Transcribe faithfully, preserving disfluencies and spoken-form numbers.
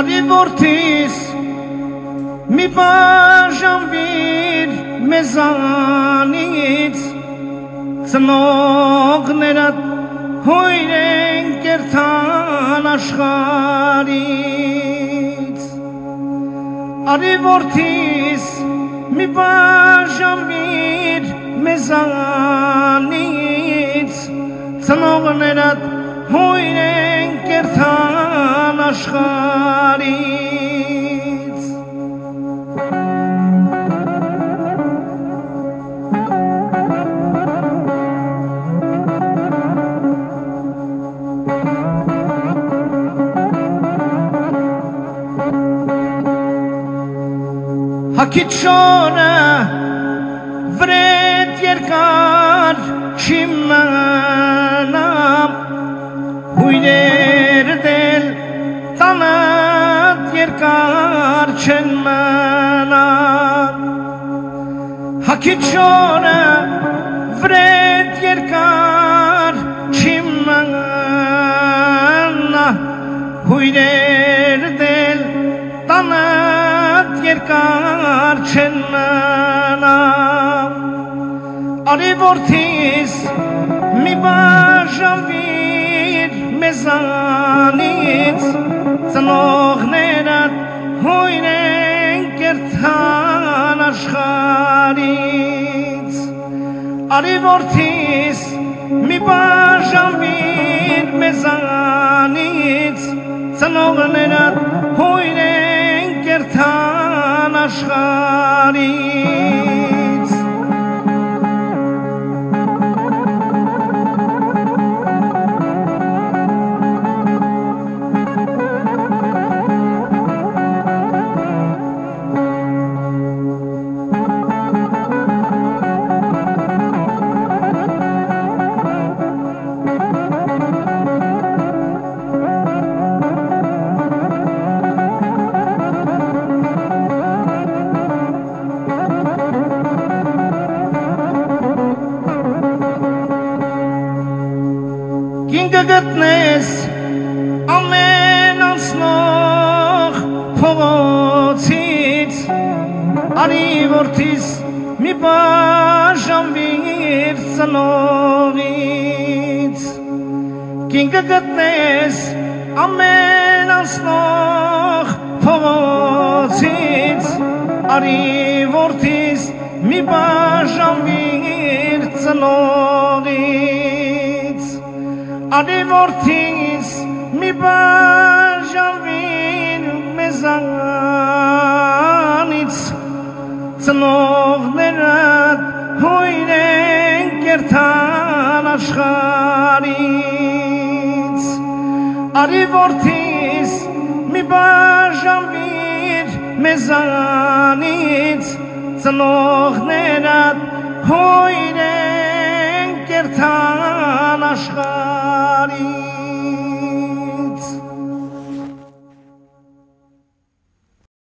Արի որդիս մի բաժանվիր մեզանից ծնողներդ հույր են կերթան աշխարից Արի որդիս մի բաժանվիր մեզանից ծնողներդ հույր են կերթան աշխարից Հակիտ շորը վրետ երկար չի մնամ Հույրեր դել տանատ երկար չեն մնամ Հակիտ շորը վրետ երկար չի մնամ Հույրեր դել տանատ երկար չեն մնամ Արի որդիս մի բաժանվիր մեզանից ծնողներդ հույր են կերթան աշխարից Արի որդիս մի բաժանվիր մեզանից ծնողներդ հույր են կերթան աշխարից Կին կգտնես ամեն անցնող փողոցից Արի որդիս մի բաժանվիր ծնողից Կին կգտնես ամեն անցնող փողոցից Արի որդիս մի բաժանվիր ծնողից Արի որդիս մի բաժանվիր մեզանից ծնողներդ հույր են կերթան աշխարից Արի որդիս մի բաժանվիր մեզանից ծնողներդ հույր են կերթան